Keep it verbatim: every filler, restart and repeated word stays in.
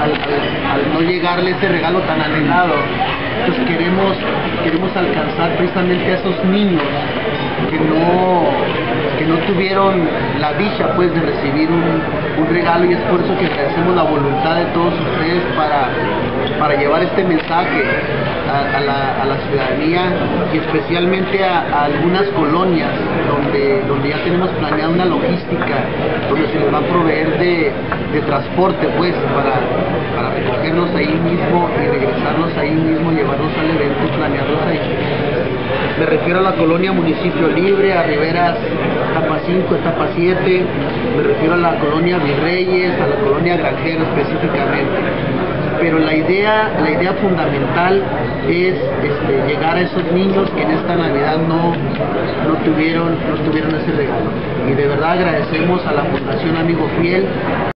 al, al, al no llegarle ese regalo tan anhelado, pues queremos, queremos alcanzar precisamente a esos niños que no, que no tuvieron la dicha pues de recibir un, un regalo, y es por eso que agradecemos la voluntad de todos ustedes para, para llevar este mensaje a, a, la, a la ciudadanía, y especialmente a, a algunas colonias donde, donde ya tenemos planeada una logística, donde se les va a proveer de, de transporte pues para, para recogerlos ahí mismo y regresarlos ahí mismo, llevarlos al evento y planearlos ahí. Me refiero a la colonia Municipio Libre, a Riberas etapa cinco, etapa siete, me refiero a la colonia Virreyes, a la colonia Granjero específicamente. Pero la idea, la idea fundamental es este, llegar a esos niños que en esta Navidad no, no, tuvieron, no tuvieron ese regalo. Y de verdad agradecemos a la Fundación Amigo Fiel